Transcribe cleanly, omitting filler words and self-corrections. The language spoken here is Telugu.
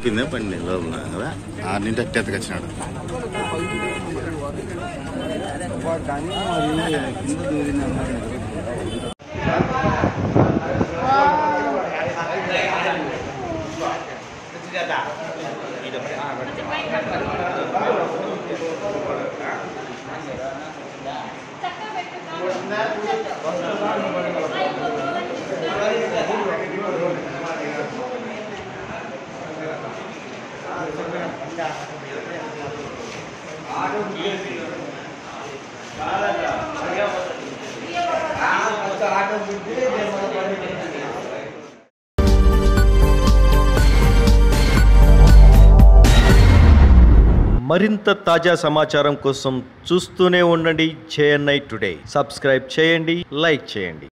చెప్పిందే పండి లోపల కదా 6 నుంచి అట్టెత్తకు వచ్చినాడు. మరింత తాజా సమాచారం కోసం చూస్తూనే ఉండండి JNI టుడే. సబ్స్క్రైబ్ చేయండి, లైక్ చేయండి.